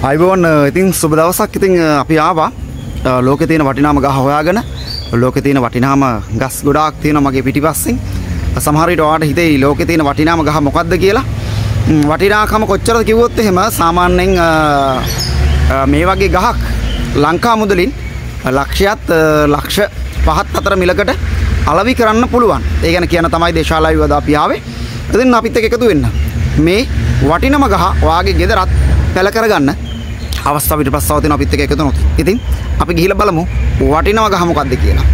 අයිබෝන් ඉතින් සුබ දවසක්. ඉතින් අපි ආවා ලෝකේ තියෙන වටිනාම ගහ හොයාගෙන. ලෝකේ තියෙන වටිනාම ගස් ගොඩාක් තියෙනවා මගේ පිටිපස්සෙන්. සමහර විට ඔයාලට හිතෙයි ලෝකේ තියෙන වටිනාම ගහ මොකක්ද කියලා. වටිනාකම කොච්චරද කිව්වොත් එහෙම සාමාන්‍යයෙන් මේ වගේ ගහක් ලංකා මුදලින් ලක්ෂ 5ත් අතර මිලකට අලවි කරන්න පුළුවන්. ඒ ගැන කියන තමයි දේශාලාවි වද අපි ආවේ. ඉතින් අපිත් එක්ක එකතු වෙන්න. මේ වටිනම ගහ ඔයාගේ ගෙදරත් පැල කරගන්න අවස්ථාව පිටපස්සව තියෙන අපිත් එක්ක එකතු වෙනවා. ඉතින් අපි ගිහිල්ලා බලමු වටිනම ගහ මොකක්ද කියලා.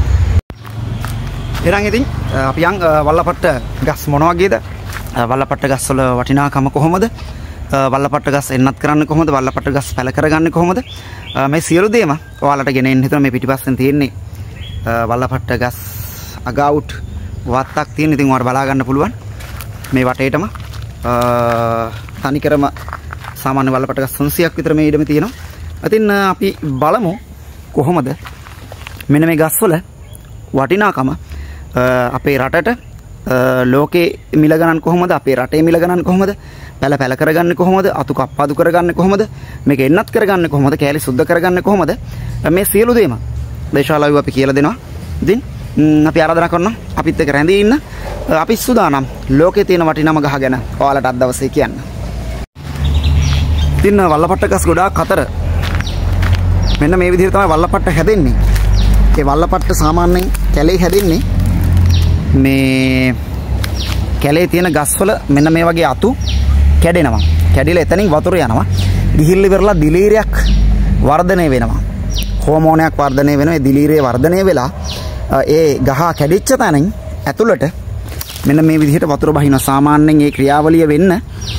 එහෙනම් ඉතින් අපි යන් වල්ලපට්ට ගස් මොන වගේද? වල්ලපට්ට ගස් වල වටිනාකම කොහොමද? වල්ලපට්ට ගස් එන්නත් කරන්නේ කොහොමද? වල්ලපට්ට ගස් පැල කරගන්නේ කොහොමද? මේ සියලු දේම ඔයාලට ගෙනෙන්න හිතන මේ පිටිපස්සෙන් තියෙන්නේ වල්ලපට්ට ගස් අගවුට් වත්තක් තියෙන. ඉතින් ඔයාලට බලා ගන්න පුළුවන් මේ වටේටම තනිකරම සාමාන්‍ය වල්ලපට්ට ගස් 300ක් විතර මේ ඉඩම තියෙනවා. ඉතින් අපි බලමු කොහොමද මෙන්න මේ ගස්වල වටිනාකම අපේ රටට ලෝකේ මිල ගණන් කොහොමද? අපේ රටේ මිල ගණන් කොහොමද? පැල කරගන්නේ කොහොමද? අතු කප්පාදු කරගන්නේ කොහොමද? මේක එන්නත් කරගන්නේ කොහොමද? කෑලි සුද්ධ කරගන්නේ කොහොමද? මේ සියලු දේම දේශාලාවි අපි කියලා දෙනවා. ඉතින් අපි ආරාධනා කරනවා අපිත් එක්ක රැඳී ඉන්න. අපි සූදානම් ලෝකේ තියෙන වටිනාම ගහ ගැන ඔයාලට අද දවසේ කියන්න. ඉතින් වල්ලපට්ට ගස් ගොඩාක් අතර මෙන්න මේ විදිහට තමයි වල්ලපට්ට හැදෙන්නේ. ඒ වල්ලපට්ට සාමාන්‍යයෙන් කැලේ හැදෙන්නේ මේ කැලේ තියෙන ගස්වල මෙන්න මේ වගේ අතු කැඩෙනවා. කැඩිලා එතනින් වතුර යනවා. ගිහිල්ල ඉවරලා දිලීරයක් වර්ධනය වෙනවා. හෝමෝනයක් වර්ධනය වෙනවා. ඒ දිලීරය වර්ධනය වෙලා ඒ ගහ කැඩිච්ච තැනින් ඇතුළට මෙන්න මේ විදිහට වතුර බහිනවා. සාමාන්‍යයෙන් මේ ක්‍රියාවලිය වෙන්න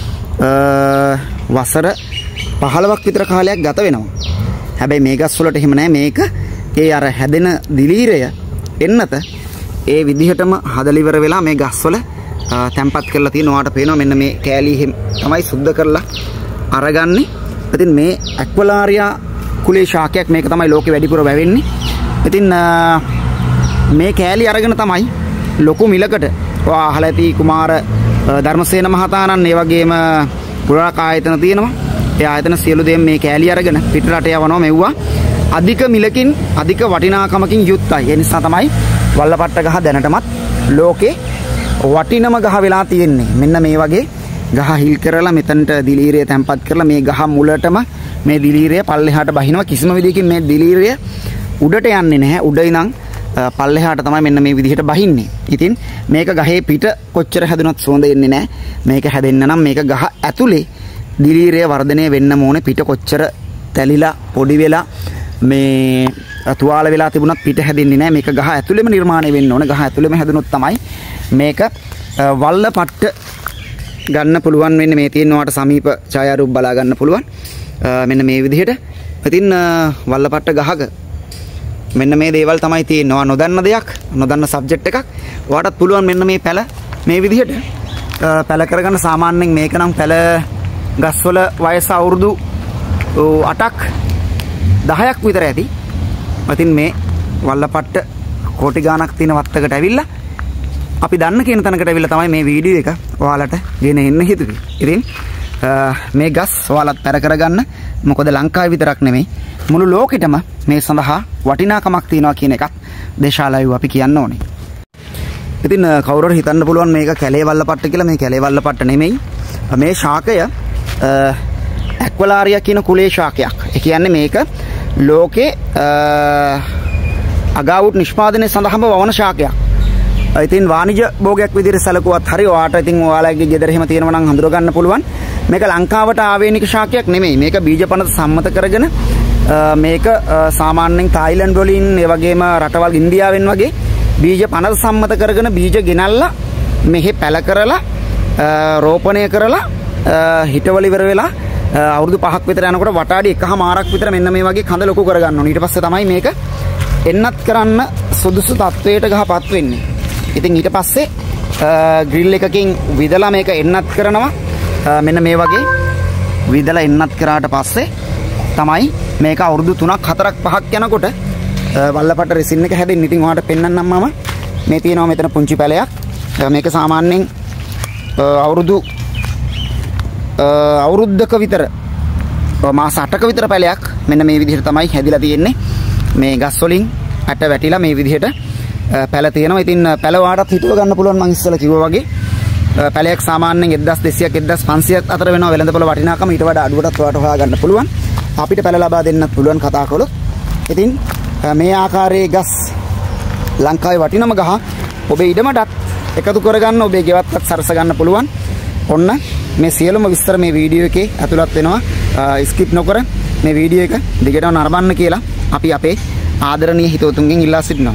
වසර 15ක් විතර කාලයක් ගත වෙනවා. හැබැයි මේ ගස් වලට එහෙම නැහැ. මේක ඒ අර හැදෙන දිලීරය එන්නත ඒ විදිහටම හදලා ඉවර වෙලා මේ ගස් වල තැම්පත් කරලා තියෙන. ඔයාට පේනවා මෙන්න මේ කෑලි තමයි සුද්ධ කරලා අරගන්නේ. ඉතින් මේ ඇක්වලාරියා කුලේ ශාකයක් මේක තමයි ලෝකෙ වැඩිපුර වැවෙන්නේ. ඉතින් මේ කෑලි අරගෙන තමයි ලොකු මිලකට ඔයා අහලා ඇති කුමාර ධර්මසේන මහතාණන් ඒ වගේම පුරාක ආයතන තියෙනවා. ඒ ආයතන සියලු දේම මේ කෑලි අරගෙන පිට රට යවනවා. මෙව්වා අධික මිලකින් අධික වටිනාකමකින් යුක්තයි. ඒ නිසා තමයි වල්ලපට්ට ගහ දැනටමත් ලෝකේ වටිනම ගහ වෙලා තියෙන්නේ. මෙන්න මේ වගේ ගහ හිල් කරලා මෙතනට දිලීරය තැම්පත් කරලා මේ ගහ මුලටම මේ දිලීරය පල්ලෙහාට බහිනවා. කිසිම විදිහකින් මේ දිලීරය උඩට යන්නේ නැහැ. උඩ ඉඳන් පල්ලෙහාට තමයි මෙන්න මේ විදිහට බහින්නේ. ඉතින් මේක ගහේ පිට කොච්චර හැදුනත් සුවඳ එන්නේ නැහැ. මේක හැදෙන්න නම් මේක ගහ ඇතුලේ දිලීරය වර්ධනය වෙන්න ඕනේ. පිට කොච්චර තැලිලා පොඩි වෙලා මේ තුවාල වෙලා තිබුණත් පිට හැදෙන්නේ නැහැ. මේක ගහ ඇතුලේම නිර්මාණය වෙන්න ඕනේ. ගහ ඇතුලේම හැදුනොත් තමයි මේක වල්ලපට්ට ගන්න පුළුවන් වෙන්නේ. මේ තියෙනවාට සමීප ඡායාරූප බලා ගන්න පුළුවන්. මෙන්න මේ විදිහට. ඉතින් වල්ලපට්ට ගහක මෙන්න මේ දේවල් තමයි තියෙනවා. නොදන්න දෙයක්, නොදන්න සබ්ජෙක්ට් එකක්. ඔයාටත් පුළුවන් මෙන්න මේ පැල මේ විදිහට පැල කරගන්න. සාමාන්‍යයෙන් මේක නම් පැල ගස්වල වයස අවුරුදු 8ක් 10ක් විතර ඇති. ඉතින් මේ වල්ලපට්ට කෝටි ගාණක් තියෙන වත්තකට ඇවිල්ලා අපි දන්න කියන තැනකට ඇවිල්ලා තමයි මේ වීඩියෝ එක ඔයාලට ගෙන එන්න හිතුවේ. ඉතින් මේ ගස් ඔයාලත් පැර කරගන්න. මොකද ලංකාවේ විතරක් නෙමෙයි මුළු ලෝකෙටම මේ සඳහා වටිනාකමක් තියෙනවා කියන එකත් දේශාලාවි අපි කියන්න ඕනේ. ඉතින් කවුරුහරි හිතන්න පුළුවන් මේක කැලේ වල්ලපට්ට කියලා. මේ කැලේ වල්ලපට්ට නෙමෙයි. මේ ශාකය ඇක්වලාරියා කියන කුලේ ශාකයක්. ඒ කියන්නේ මේක ලෝකේ අගවුට් නිෂ්පාදනය සඳහාම වවන ශාකයක්. ඉතින් වාණිජ භෝගයක් විදිහට සැලකුවත් හරි ඔයාට ඉතින් ඔයාලගේ ගෙදර එහෙම තියෙනවා නම් හඳුර ගන්න පුළුවන්. මේක ලංකාවට ආවේනික ශාකයක් නෙමෙයි. මේක බීජ පනත සම්මත කරගෙන මේක සාමාන්‍යයෙන් තායිලන්ඩ් වලින් ඒ වගේම රටවල් ඉන්දියාවෙන් වගේ බීජ පනත සම්මත කරගෙන බීජ ගෙනල්ලා මෙහි පැල කරලා රෝපණය කරලා හිටවල ඉවර වෙලා අවුරුදු 5ක් විතර යනකොට වටාඩි 1මාරක් විතර මෙන්න මේ වගේ කඳ ලොකු කරගන්න ඕනේ. ඊට පස්සේ තමයි මේක එන්නත් කරන්න සුදුසු තත්වයට ගහපත් වෙන්නේ. ඉතින් ඊට පස්සේ ග්‍රිල් එකකින් විදලා මේක එන්නත් කරනවා. මෙන්න මේ වගේ විදලා එන්නත් කරාට පස්සේ තමයි මේක අවුරුදු 3ක් 4ක් 5ක් යනකොට වල්ලපට්ට රෙසින් එක හැදෙන්නේ. ඉතින් ඔයාලට පෙන්නන්නම් මම. මේ තියෙනවා මෙතන පුංචි පැලයක්. මේක සාමාන්‍යයෙන් අවුරුද්දක විතර මාස 8ක විතර පැලයක් මෙන්න මේ විදිහට තමයි හැදිලා තියෙන්නේ. මේ ගස් වලින් ඇට වැටිලා මේ විදිහට පැල තියෙනවා. ඉතින් පැල වාටත් හිතුව ගන්න පුළුවන් මම ඉස්සෙල්ලා කිව්වා වගේ. පැලයක් සාමාන්‍යයෙන් 1200ක් 1500ක් අතර වෙනවා වෙළඳපොළ වටිනාකම. ඊට වඩා අඩුවටත් ඔයාලට හොයා ගන්න පුළුවන්. අපිට පැල ලබා දෙන්නත් පුළුවන් කතා කළොත්. ඉතින් මේ ආකාරයේ ගස් ලංකාවේ වටිනම ගහ ඔබේ ඉඩමටත් එකතු කරගන්න ඔබේ ගෙවත්තත් සරස ගන්න පුළුවන්. ඔන්න මේ සියලුම විස්තර මේ වීඩියෝ එකේ ඇතුළත් වෙනවා. ස්කිප් නොකර මේ වීඩියෝ එක දිගටම නරඹන්න කියලා අපි අපේ ආදරණීය හිතවතුන්ගෙන් ඉල්ලා සිටිනවා.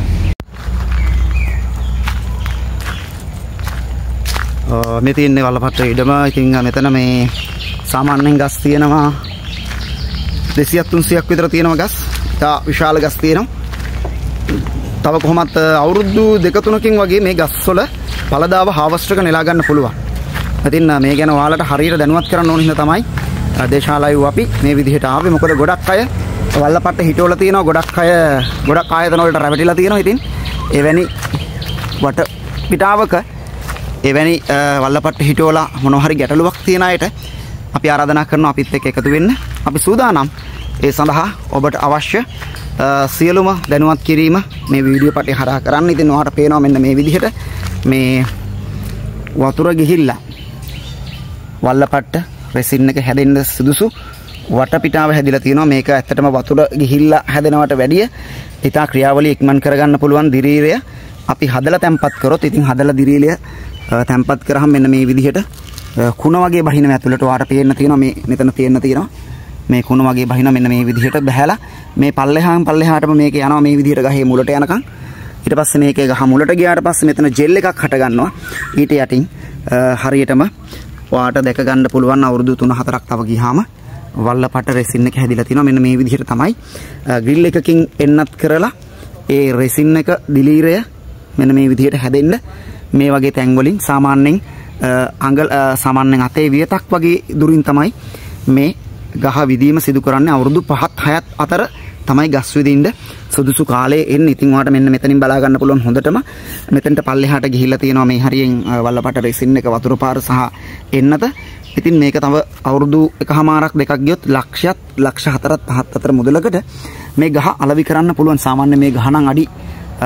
මේ තියෙන්නේ වල්ලපට්ට ඉඩම. ඉතින් මෙතන මේ සාමාන්‍යයෙන් ගස් තියෙනවා 200ක් 300ක් විතර තියෙනවා ගස්. ඉතා විශාල ගස් තියෙනවා. තව කොහොමත් අවුරුදු 2-3කින් වගේ මේ ගස්වල පළදාව හාවස්ට් එක නෙලා ගන්න පුළුවන්. ඉතින් මේ ගැන ඔයාලට හරියට දැනුවත් කරන්න ඕන හින්දා තමයි දේශාලායු අපි මේ විදිහට ආවේ. මොකද ගොඩක් අය වල්ලපට්ට හිටවල තියෙනවා. ගොඩක් ආයතන වලට රැවටිලා තියෙනවා. ඉතින් එවැනි වට පිටාවක එවැනි වල්ලපට්ට හිටවල මොනවා හරි ගැටලුවක් තියෙන අයට අපි ආරාධනා කරනවා අපිත් එක්ක එකතු වෙන්න. අපි සූදානම් ඒ සඳහා ඔබට අවශ්‍ය සියලුම දැනුවත් කිරීම මේ වීඩියෝ පටේ හරහා කරන්න. ඉතින් ඔයාලට පේනවා මෙන්න මේ විදිහට මේ වතුර ගිහිල්ලා වල්ලපට්ට රෙසින් එක හැදෙන්න සුදුසු වටපිටාව හැදිලා තියෙනවා. මේක ඇත්තටම වතුර ගිහිල්ලා හැදෙනවට වැඩිය ඉතා ක්‍රියාවලිය ඉක්මන් කරගන්න පුළුවන් දිරීරය අපි හදලා තැම්පත් කරොත්. ඉතින් හදලා දිරීරය තැම්පත් කරාම මෙන්න මේ විදිහට කුණ වගේ බහින ඇතුළට ඔයාලට පේන්න තියෙනවා. මේ මෙතන පේන්න තියෙනවා මේ කුණ වගේ බහින මෙන්න මේ විදිහට බහැලා මේ පල්ලෙහාටම මේක යනවා මේ විදිහට ගහේ මුලට යනකම්. ඊට පස්සේ මේකේ ගහ මුලට ගියාට පස්සේ මෙතන ජෙල් එකක් හට ගන්නවා. ඊට යටින් හරියටම ඔයාට දැක ගන්න පුළුවන් අවුරුදු 3-4ක් තව ගියාම වල්ලපට්ට රෙසින් එක හැදිලා තිනවා. මෙන්න මේ විදිහට තමයි ග්‍රිල් එකකින් එන්නත් කරලා ඒ රෙසින් එක දිලීරය මෙන්න මේ විදිහට හැදෙන්න මේ වගේ තැන් වලින් සාමාන්‍යයෙන් සාමාන්‍යයෙන් අතේ වියතක් වගේ දුරින් තමයි මේ ගහ විදීම සිදු කරන්නේ. අවුරුදු 5-6 අතර තමයි ගස් විදින්න සුදුසු කාලයේ එන්නේ. ඉතින් ඔයාලට මෙන්න මෙතනින් බලා ගන්න පුළුවන් හොඳටම මෙතනට පල්ලෙහාට ගිහිල්ලා තියෙනවා මේ හරියෙන් වල්ලපට්ට රෙසින් එක වතුර පාර සහ එන්නත. ඉතින් මේක තව අවුරුදු 1.5ක් 2ක් ගියොත් ලක්ෂ 4-5 අතර මුදලකට මේ ගහ අලවි කරන්න පුළුවන්. සාමාන්‍ය මේ ගහ නම් අඩි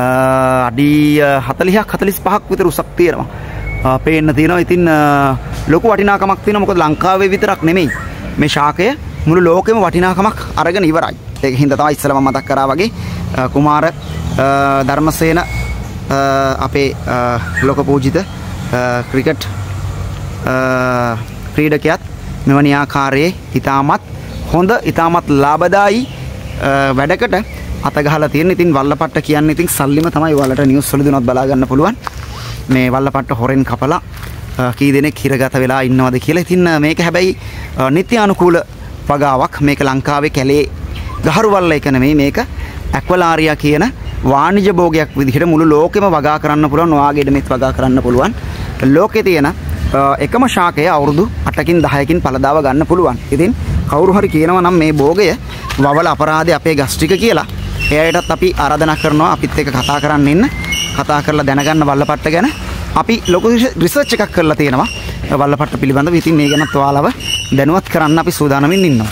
40ක් 45ක් විතර උසක් තියෙනවා. පේන්න තියෙනවා. ඉතින් ලොකු වටිනාකමක් තියෙනවා. මොකද ලංකාවේ විතරක් නෙමෙයි මේ ශාකය මුළු ලෝකෙම වටිනාකමක් අරගෙන ඉවරයි. ඒක හින්දා තමයි ඉස්සෙල්ලා මම මතක් කරා වගේ කුමාර ධර්මසේන අපේ ලෝක පූජිත ක්‍රිකට් ක්‍රීඩකයාත් මෙවැනි ආකාරයේ ඉතාමත් හොඳ ඉතාමත් ලාභදායි වැඩකට අත ගහලා තියෙන. ඉතින් වල්ලපට්ට කියන්නේ ඉතින් සල්ලිම තමයි. ඔයාලට නිවුස් වල දුනත් බලා ගන්න පුළුවන් මේ වල්ලපට්ට හොරෙන් කපලා කී දෙනෙක් හිරගත වෙලා ඉන්නවද කියලා. ඉතින් මේක හැබැයි නිත්‍යානුකූල වගාවක්. මේක ලංකාවේ කැලේ ගහරුවල්ල එක නෙමෙයි. මේක ඇක්වලාරියා කියන වාණිජ භෝගයක් විදිහට මුළු ලෝකෙම වගා කරන්න පුළුවන්. ඔයාගේ ඉඩමෙත් වගා කරන්න පුළුවන්. ලෝකේ තියෙන එකම ශාකය අවුරුදු 8කින් 10කින් පළදාව ගන්න පුළුවන්. ඉතින් කවුරු හරි කියනවා නම් මේ භෝගය වවල අපරාධය අපේ ගස් ටික කියලා, එයාටත් අපි ආරාධනා කරනවා අපිත් එක්ක කතා කරන්න ඉන්න. කතා කරලා දැනගන්න වල්ලපට්ට ගැන. අපි ලොකු රිසර්ච් එකක් කරලා තියෙනවා වල්ලපට්ට පිළිබඳව. ඉතින් මේ ගැනත් ඔයාලව දැනුවත් කරන්න අපි සූදානම්ින් ඉන්නවා.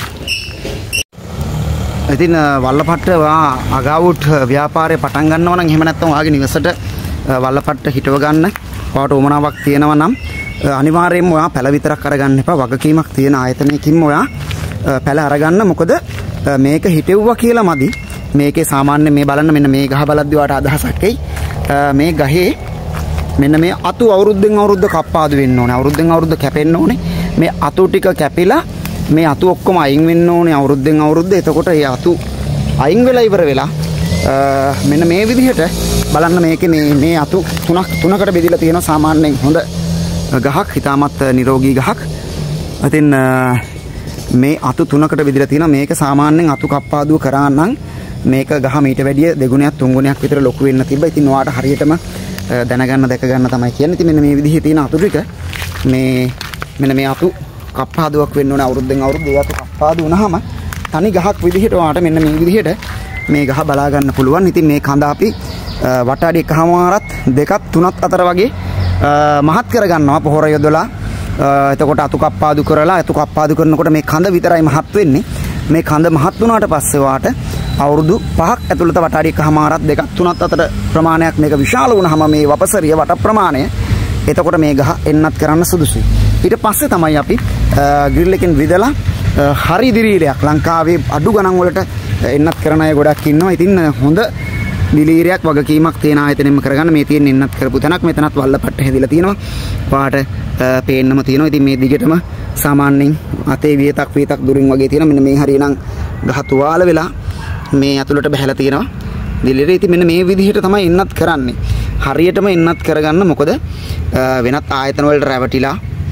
ඉතින් වල්ලපට්ට අගාවුට් ව්‍යාපාරය පටන් ගන්නවා නම් එහෙම නැත්නම් ඔයාගේ නිවසට වල්ලපට්ට හිටව ගන්න ඔයාට උවමනාවක් තියෙනවා නම් අනිවාර්යයෙන්ම ඔයා පැල විතරක් අරගන්න එපා. වගකීමක් තියෙන ආයතනයකින්ම ඔයා පැල අරගන්න. මොකද මේක හිටෙව්වා කියලා මදි. මේකේ සාමාන්‍ය මේ බලන්න මෙන්න මේ ගහ බලද්දී ඔයාට අදහසක් එයි. මේ ගහේ මෙන්න මේ අතු අවුරුද්දෙන් අවුරුද්ද කප්පාදු වෙන්න ඕනේ. අවුරුද්දෙන් අවුරුද්ද කැපෙන්න ඕනේ. මේ අතු ටික කැපිලා මේ අතු ඔක්කොම අයින් වෙන්න ඕනේ අවුරුද්දෙන් අවුරුද්ද. එතකොට මේ අතු අයින් වෙලා ඉවර වෙලා මෙන්න මේ විදිහට බලන්න මේකේ මේ අතු තුනකට බෙදලා තියෙනවා. සාමාන්‍යයෙන් හොඳ ගහක්, ඉතාමත් නිරෝගී ගහක්. ඉතින් මේ අතු තුනකට බෙදලා තියෙනවා. මේක සාමාන්‍යයෙන් අතු කප්පාදුව කරා නම් මේක ගහ මීට වැඩිය දෙගුණයක් 3 ගුණයක් විතර ලොකු වෙන්න තිබ්බා. ඉතින් ඔයාට හරියටම දැනගන්න දැක ගන්න තමයි කියන්නේ. ඉතින් මෙන්න මේ විදිහේ තියෙන අතු ටික මෙන්න මේ අතු කප්පාදුවක් වෙන්න ඕනේ අවුරුද්දෙන් අවුරුද්ද. ඒ අතු කප්පාදු වුණාම තනි ගහක් විදිහට ඔයාට මෙන්න මේ විදිහට මේ ගහ බලා ගන්න පුළුවන්. ඉතින් මේ කඳ අපි වටාඩි 1.5ත් 2ත් 3ත් අතර වගේ මහත් කර ගන්නවා පොහොර යොදලා. එතකොට අතු කප්පාදු කරලා අතු කප්පාදු කරනකොට මේ කඳ විතරයි මහත් වෙන්නේ. මේ කඳ මහත් වුණාට පස්සේ වාට අවුරුදු 5ක් ඇතුළත වටාඩි එකමාරක් දෙකක් තුනක් අතර ප්‍රමාණයක් මේක විශාල වුණාම මේ වපසරිය වට ප්‍රමාණය එතකොට මේ ගහ එන්නත් කරන්න සුදුසුයි. ඊට පස්සේ තමයි අපි ග්‍රිල් එකෙන් විදලා හරි දිලීරයක් ලංකාවේ අඩු ගණන් වලට එන්නත් කරන අය ගොඩක් ඉන්නවා. ඉතින් හොඳ දිලීරයක් වගකීමක් තියෙන ආයතනෙම කරගන්න මේ තියෙන එන්නත් කරපු තැනක් මෙතනත් වල්ලපට්ට හැදිලා තියෙනවා. පාට පේන්නම තියෙනවා. ඉතින් මේ දිගටම සාමාන්‍යයෙන් අතේ වියතක් දුරින් වගේ තියෙනවා. මෙන්න මේ හරියනම් ගහ තුවාල වෙලා මේ ඇතුළට බහැලා තියෙනවා. දිලීර ඉතින් මෙන්න මේ විදිහට තමයි එන්නත් කරන්නේ. හරියටම එන්නත් කරගන්න මොකද වෙනත් ආයතන වලට රැවටිලා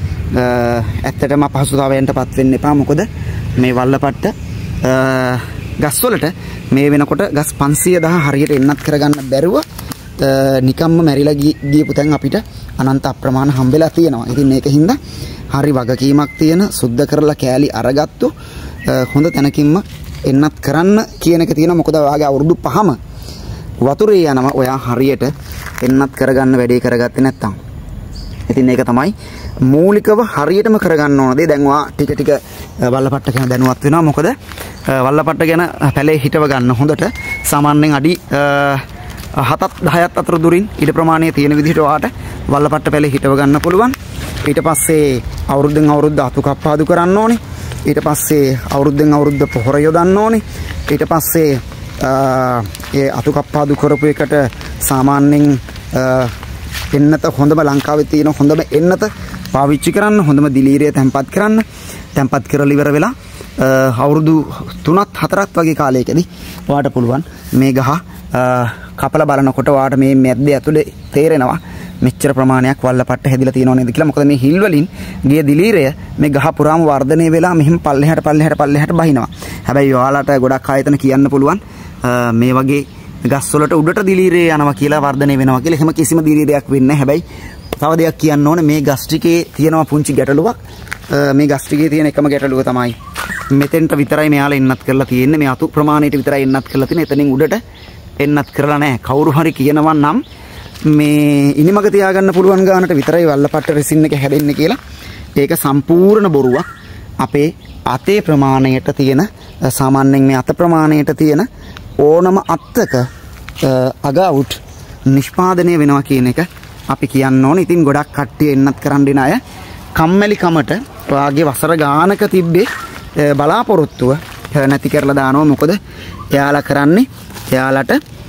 ඇත්තටම අපහසුතාවයන්ටපත් වෙන්න එපා. මොකද මේ වල්ලපට්ට ගස් වලට මේ වෙනකොට ගස් 500,000 හරියට එන්නත් කරගන්න බැරුව නිකම්ම මැරිලා ගියපු තැන් අපිට අනන්ත අප්‍රමාණ හම්බෙලා තියෙනවා. ඉතින් මේකින්ද හරි වගකීමක් තියෙන සුද්ධ කරලා කෑලි අරගත්තු හොඳ තැනකින්ම එන්නත් කරන්න කියන එක තියෙනවා. මොකද ඔයාගේ අවුරුදු 5ම වතුරේ යනවා ඔයා හරියට එන්නත් කරගන්න වැඩේ කරගත්තේ නැත්තම්. ඉතින් ඒක තමයි මූලිකව හරියටම කරගන්න ඕන දේ. දැන් ඔයා ටික වල්ලපට්ට ගැන දැනුවත් වෙනවා. මොකද වල්ලපට්ට ගැන පැලේ හිටව ගන්න හොඳට සාමාන්‍යයෙන් අඩි 7-10ක් අතර දුරින් ඉඩ ප්‍රමාණය තියෙන විදිහට ඔයාට වල්ලපට්ට පැලේ හිටව ගන්න පුළුවන්. ඊට පස්සේ අවුරුද්දෙන් අවුරුද්ද අතු කප්පාදු කරන්න ඕනේ. ඊට පස්සේ අවුරුද්දෙන් අවුරුද්ද පොහොර යොදන්න ඕනේ. ඊට පස්සේ ඒ අතු කප්පාදු කරපු එකට සාමාන්‍යයෙන් එන්නත හොඳම ලංකාවේ තියෙන හොඳම එන්නත පාවිච්චි කරන්න, හොඳම දිලීරය තැම්පත් කරන්න. තැම්පත් කරලා ඉවර වෙලා අවුරුදු 3-4ක් වගේ කාලයකදී ඔයාට පුළුවන් මේ ගහ කපලා බලනකොට ඔයාට මේ මැද්ද ඇතුලේ තේරෙනවා මෙච්චර ප්‍රමාණයක් වල්ලපට්ට හැදිලා තියෙනව නේද කියලා. මොකද මේ හිල් වලින් ගිය දිලීරය මේ ගහ පුරාම වර්ධනය වෙලා මෙහිම පල්ලෙහාට බහිනවා. හැබැයි ඔයාලට ගොඩක් ආයතන කියන්න පුළුවන් මේ වගේ ගස් වලට උඩට දිලීරය යනවා කියලා වර්ධනය වෙනවා කියලා. එහෙම කිසිම දිලීරයක් වෙන්නේ නැහැ. හැබැයි තව දෙයක් කියන්න ඕනේ මේ ගස් ටිකේ තියෙනවා පුංචි ගැටලුවක්. මේ ගස් ටිකේ තියෙන එකම ගැටලුව තමයි මෙතෙන්ට විතරයි මෙයාලා එන්නත් කරලා තියෙන්නේ. මේ අතු ප්‍රමාණයට විතරයි එන්නත් කරලා තියෙන්නේ. එතනින් උඩට එන්නත් කරලා නැහැ. කවුරු හරි කියනවා නම් මේ ඉනිමග තියාගන්න පුළුවන් ගානට විතරයි වල්ලපට්ට රෙසින් එක හැදෙන්නේ කියලා. ඒක සම්පූර්ණ බොරුවක්. අපේ අතේ ප්‍රමාණයට තියෙන සාමාන්‍යයෙන් මේ අත ප්‍රමාණයට තියෙන ඕනම අත්තක අගවුට් නිෂ්පාදනය වෙනවා කියන එක අපි කියන්න ඕනේ. ඉතින් ගොඩක් කට්ටිය එන්නත් කරන්න දෙන අය කම්මැලි කමට ඔයාගේ වසර ගානක තිබ්බේ බලාපොරොත්තුව නැති කරලා දානවා. මොකද එයාලා කරන්නේ එයාලට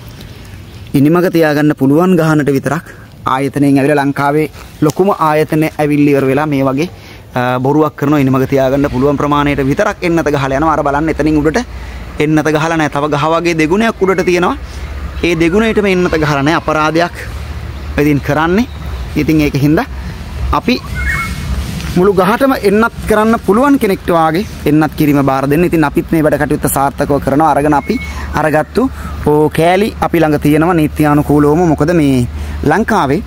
ඉනිමග තියාගන්න පුළුවන් ගහනට විතරක් ආයතනයෙන් ඇවිල්ලා ලංකාවේ ලොකුම ආයතනය ඇවිල්ලා ඉවර වෙලා මේ වගේ බොරුවක් කරනවා. ඉනිමග තියාගන්න පුළුවන් ප්‍රමාණයට විතරක් එන්නත ගහලා යනවා. අර බලන්න එතනින් උඩට එන්නත ගහලා නැහැ. තව ගහ වගේ දෙගුණයක් උඩට තියෙනවා. ඒ දෙගුණයටම එන්නත ගහලා නැහැ. අපරාධයක් ඉතින් කරන්නේ. ඉතින් ඒකින්ද අපි මුළු ගහටම එන්නත් කරන්න පුළුවන් කෙනෙක්ට වාගේ එන්නත් කිරීම බාර දෙන්න. ඉතින් අපිත් මේ වැඩ කටයුත්ත සාර්ථකව කරනවා. අරගෙන අපි අරගත්තු කෑලි අපි ළඟ තියෙනවා නීත්‍යානුකූලවම. මොකද මේ ලංකාවේ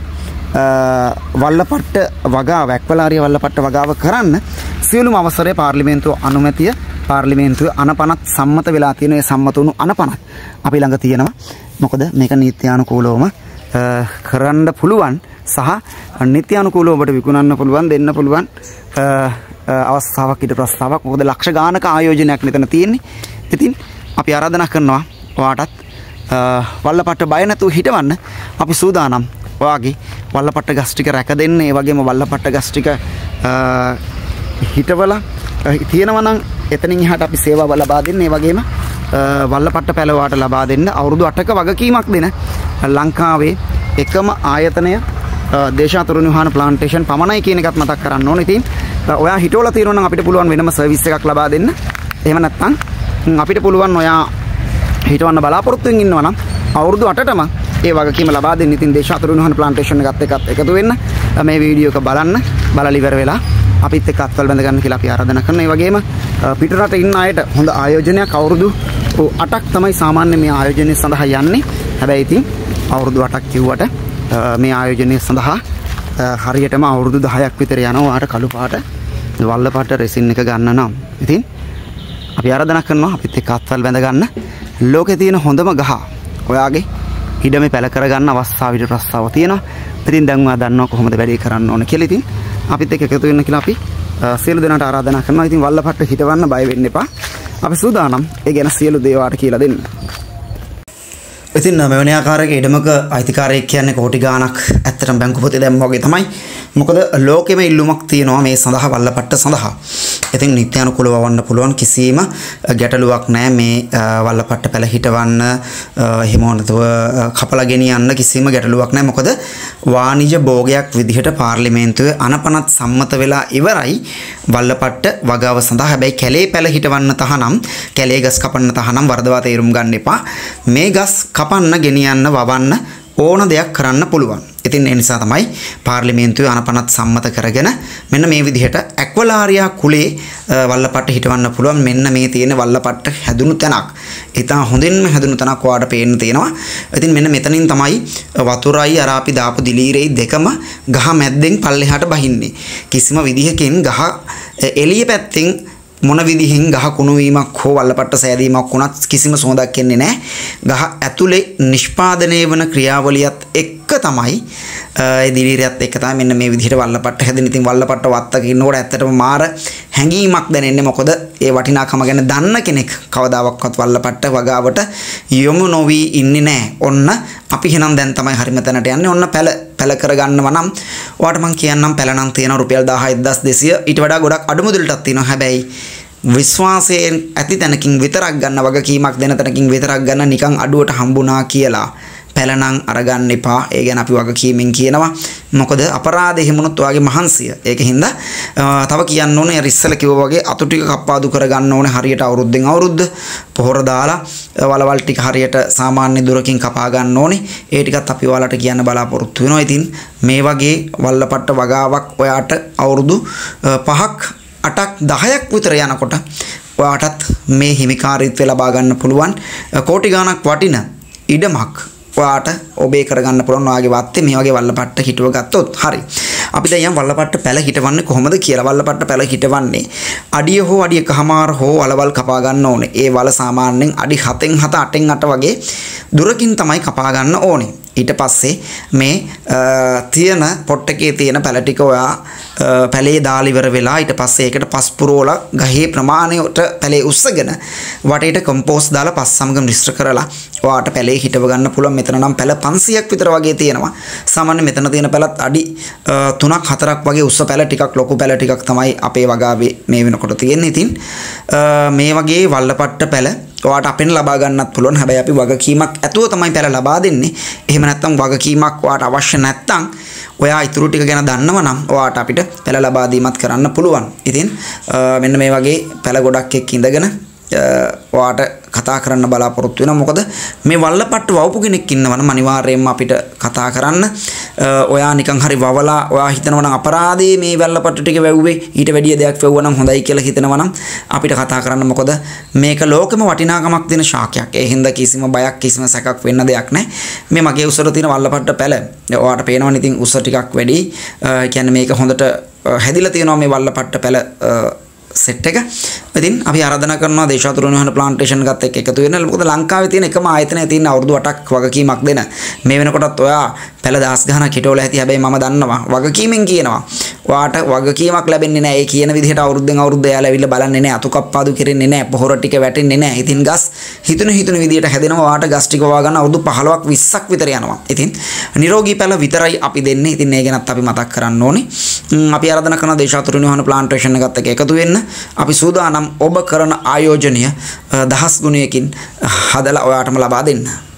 වල්ලපට්ට වගාව ඇක්වලාරිය වල්ලපට්ට වගාව කරන්න සියලුම අවසරය පාර්ලිමේන්තුව අනුමැතිය පාර්ලිමේන්තුවේ අනපනත් සම්මත වෙලා තියෙන ඒ සම්මත වුණු අනපනත් අපි ළඟ තියෙනවා. මොකද මේක නීත්‍යානුකූලවම කරන්න පුළුවන් සහ නීත්‍යානුකූලව ඔබට විකුණන්න පුළුවන් දෙන්න පුළුවන් අවස්ථාවක් ඊට ප්‍රස්තාවක්. මොකද ලක්ෂ ගානක ආයෝජනයක් මෙතන තියෙන්නේ. ඉතින් අපි ආරාධනා කරනවා ඔයාටත් වල්ලපට්ට බය නැතුව හිටවන්න. අපි සූදානම් ඔයාගේ වල්ලපට්ට ගස් ටික රැක දෙන්න. ඒ වගේම වල්ලපට්ට ගස් ටික හිටවලා තියෙනවා නම් එතනින් එහාට අපි සේවාව ලබා දෙන්න. ඒ වගේම වල්ලපට්ට පැල වාට ලබා දෙන්න. අවුරුදු 8ක වගකීමක් දෙන ලංකාවේ එකම ආයතනය දේශාතුරුණු විහාන ප්ලාන්ටේෂන් පමණයි කියන එකත් මතක් කරන්න ඕනේ. ඉතින් ඔයා හිටවලා තියෙනවා නම් අපිට පුළුවන් වෙනම සර්විස් එකක් ලබා දෙන්න. එහෙම නැත්නම් අපිට පුළුවන් ඔයා හිටවන්න බලාපොරොත්තු වෙමින් ඉන්නවා නම් අවුරුදු 8ටම ඒ වගකීම ලබා දෙන්න. ඉතින් දේශාතුරුණු විහාන ප්ලාන්ටේෂන් එකත් එකතු වෙන්න මේ වීඩියෝ එක බලන්න. බලලා ඉවර වෙලා අපිත් එක්ක අත්වල බැඳ ගන්න කියලා අපි ආරාධනා කරනවා. ඒ වගේම පිටරට ඉන්න අයට හොඳ ආයෝජනයක් අවුරුදු 8ක් තමයි සාමාන්‍ය මේ ආයෝජනය සඳහා යන්නේ. හැබැයි ඉතින් අවුරුදු 8ක් කිව්වට මේ ආයෝජනය සඳහා හරියටම අවුරුදු 10ක් විතර යනවා. වාට කළු පාට වල්ලපට්ට රෙසින් එක ගන්න නම්. ඉතින් අපි ආරාධනා කරනවා අපිත් එක්ක අත්වල බැඳ ගන්න. ලෝකේ තියෙන හොඳම ගහ ඔයාගේ ඉඩමේ පැල කරගන්න අවස්ථාව විතර ප්‍රස්තාව තියෙනවා. ඉතින් දැන් ඔයා දන්නවා කොහොමද වැඩේ කරන්න ඕන කියලා. ඉතින් අපිත් එක්ක එකතු වෙන්න කියලා අපි සියලු දෙනාට ආරාධනා කරනවා. ඉතින් වල්ලපට්ට හිටවන්න බය වෙන්න එපා. අපි සූදානම් ඒ ගැන සියලු දේවාට කියලා දෙන්න. ඉතින් මෙවැනි ආකාරයක ඉඩමක අයිතිකාරයෙක් කියන්නේ කෝටි ගාණක් ඇත්තටම බැංකු පොතේ දැම්ම වගේ තමයි. මොකද ලෝකෙම ඉල්ලුමක් තියෙනවා මේ සඳහා වල්ලපට්ට සඳහා. ඉතින් නිත්‍යානුකූලව වවන්න පුළුවන් කිසිම ගැටලුවක් නැහැ මේ වල්ලපට්ට පැල හිටවන්න එහෙම නැතුව කපලා ගෙනියන්න කිසිම ගැටලුවක් නැහැ. මොකද වාණිජ භෝගයක් විදිහට පාර්ලිමේන්තුවේ අනපනත් සම්මත වෙලා ඉවරයි වල්ලපට්ට වගාව සඳහා. හැබැයි කැලේ පැල හිටවන්න තහනම් කැලේ ගස් කපන්න තහනම් වරදවා තේරුම් ගන්න එපා. මේ ගස් කපන්න ගෙනියන්න වවන්න ඕන දෙයක් කරන්න පුළුවන්. ඉතින් ඒ නිසා තමයි පාර්ලිමේන්තුවේ අනපනත් සම්මත කරගෙන මෙන්න මේ විදිහට ඇක්වලාරියා කුලේ වල්ලපට්ට හිටවන්න පුළුවන්. මෙන්න මේ තියෙන වල්ලපට්ට හැදුණු තැනක්. ඉතින් හොඳින්ම හැදුණු තැනක් ඔයාලට පේන්න තියෙනවා. ඉතින් මෙන්න මෙතනින් තමයි වතුරයි අර අපි දාපු දිලීරේ දෙකම ගහ මැද්දෙන් පල්ලෙහාට බහින්නේ. කිසිම විදිහකින් ගහ එළිය පැත්තෙන් මොන විදිහින් ගහ කුණු වීමක් හෝ වල්ලපට්ට සෑදීමක් වුණත් කිසිම සෝදක් එන්නේ නැහැ. ගහ ඇතුලේ නිෂ්පාදනය වන ක්‍රියාවලියත් එක්ක තමයි ඒ දිලීරයත් එක්ක තමයි මෙන්න මේ විදිහට වල්ලපට්ට හැදෙන. ඉතින් වල්ලපට්ට වත්තක ඉන්නකොට ඇත්තටම මාර හැඟීමක් දැනෙන්නේ. මොකද ඒ වටිනාකම ගැන දන්න කෙනෙක් කවදාවත් වල්ලපට්ට වගාවට යොමු නොවි ඉන්නේ නැහැ. ඔන්න අපි එහෙනම් දැන් තමයි හරිම තැනට යන්නේ. ඔන්න පැල කරගන්නව නම් ඔයාට මම කියන්නම් පැල නම් තියෙනවා රුපියල් 11200 ඊට වඩා ගොඩක් අඩු මුදලටත් තියෙනවා. හැබැයි විශ්වාසයෙන් ඇති තැනකින් විතරක් ගන්න වගකීමක් දෙන තැනකින් විතරක් ගන්න නිකන් අඩුවට හම්බුණා කියලා පැල නම් අරගන්න එපා. ඒ ගැන අපි වගකීමෙන් කියනවා. මොකද අපරාධ එහෙමුණොත් ඔයාගේ මහන්සිය. ඒකින්ද තව කියන්න ඕනේ අර ඉස්සල කිව්වා වගේ අතු ටික කප්පාදු කරගන්න ඕනේ හරියට අවුරුද්දෙන් අවුරුද්ද පොහොර දාලා වලවල් ටික හරියට සාමාන්‍ය දුරකින් කපා ගන්න ඕනේ. ඒ ටිකත් අපි ඔයාලට කියන්න බලාපොරොත්තු වෙනවා. ඉතින් මේ වගේ වල්ලපට්ට වගාවක් ඔයාට අවුරුදු 5ක් 8ක් 10ක් විතර යනකොට ඔයාටත් මේ හිමිකාරීත්වය ලබා ගන්න පුළුවන් කෝටි ගාණක් වටින ඉඩමක් ඔයාට ඔබේ කරගන්න පුළුවන්. ඔයාගේ වත්තේ මේ වගේ වල්ලපට්ට හිටව ගත්තොත් හරි. අපි දැන් යම් වල්ලපට්ට පැල හිටවන්නේ කොහොමද කියලා. වල්ලපට්ට පැල හිටවන්නේ අඩිය හෝ අඩිය කහමාර හෝ වලවල් කපා ගන්න ඕනේ. ඒ වල සාමාන්‍යයෙන් අඩි 7න් 7 8න් 8 වගේ දුරකින් තමයි කපා ගන්න ඕනේ. ඊට පස්සේ මේ තියෙන පොට් එකේ තියෙන පැල ටික ඔයා පැලේ දාලා ඉවර වෙලා ඊට පස්සේ ඒකට පස් පුරවලා ගහේ ප්‍රමාණයට පැලේ උස්සගෙන වටේට කම්පෝස්ට් දාලා පස් සමග මිශ්‍ර කරලා ඔයාට පැලේ හිටව ගන්න පුළුවන්. මෙතන නම් පැල 500ක් විතර වගේ තියෙනවා. සාමාන්‍ය මෙතන තියෙන පැලත් අඩි 3ක් 4ක් වගේ උස්ස පැල ටිකක් ලොකු පැල ටිකක් තමයි අපේ වගාවේ මේ වෙනකොට තියෙන්නේ. ඉතින් මේ වගේ වල්ලපට්ට පැල ඔයාට අපෙන් ලබා ගන්නත් පුළුවන්. හැබැයි අපි වගකීමක් ඇතුව තමයි පැල ලබා දෙන්නේ. එහෙම නැත්නම් වගකීමක් ඔයාට අවශ්‍ය නැත්නම් ඔයා ඉතුරු ටික ගැන දන්නව නම් ඔයාට අපිට පැල ලබා දීමත් කරන්න පුළුවන්. ඉතින් මෙන්න මේ වගේ පැල ගොඩක් එක්ක ඉඳගෙන ඔයාට කතා කරන්න බලාපොරොත්තු වෙනවා. මොකද මේ වල්ලපට්ට වවපු කෙනෙක් ඉන්නවනම් අනිවාර්යයෙන්ම අපිට කතා කරන්න. ඔයා නිකන් හරි වවලා ඔයා හිතනවා නම් අපරාධේ මේ වල්ලපට්ට ටික වැව්වේ ඊට වැඩිය දෙයක් වැව්වා නම් හොඳයි කියලා හිතනවා නම් අපිට කතා කරන්න. මොකද මේක ලෝකෙම වටිනාකමක් දෙන ශාකයක්. ඒ හින්දා කිසිම බයක් කිසිම සැකක් වෙන්න දෙයක් නැහැ. මේ මගේ උසට තියෙන වල්ලපට්ට පැල ඔයාට පේනවනේ. ඉතින් උස ටිකක් වැඩි. කියන්නේ මේක හොඳට හැදිලා තියෙනවා මේ වල්ලපට්ට පැල සෙට් එක. ඉතින් අපි ආරාධනා කරනවා දේශාතුරුණ වහන ප්ලාන්ටේෂන් එකත් එක්ක එකතු වෙන්න. මොකද ලංකාවේ තියෙන එකම ආයතනය තියෙන අවුරුදු 8ක් වගකීමක් දෙන. මේ වෙනකොටත් ඔයා පැල 10 ගණක් හිටවල ඇති. හැබැයි මම දන්නවා වගකීමෙන් කියනවා. ඔයාට වගකීමක් ලැබෙන්නේ නැහැ. ඒ කියන විදිහට අවුරුද්දෙන් අවුරුද්ද යාලා ඇවිල්ලා බලන්නේ නැහැ. අතු කප්පාදු කෙරෙන්නේ නැහැ. පොහොර ටික වැටෙන්නේ නැහැ. ඉතින් ගස් හිතුන විදිහට හැදෙනවා. ඔයාට ගස් ටික වවා ගන්න අවුරුදු 15ක් 20ක් විතර යනවා. ඉතින් නිරෝගී පැල විතරයි අපි දෙන්නේ. ඉතින් ඒ ගැනත් අපි මතක් කරන්න ඕනේ. අපි ආරාධනා කරනවා දේශාතුරුණ වහන ප්ලාන්ටේෂන් එකත් එක්ක එකතු වෙන්න. අපි සූදානම් ඔබ කරන ආයෝජනය දහස් ගුණයකින් හදලා ඔයාටම ලබා දෙන්න.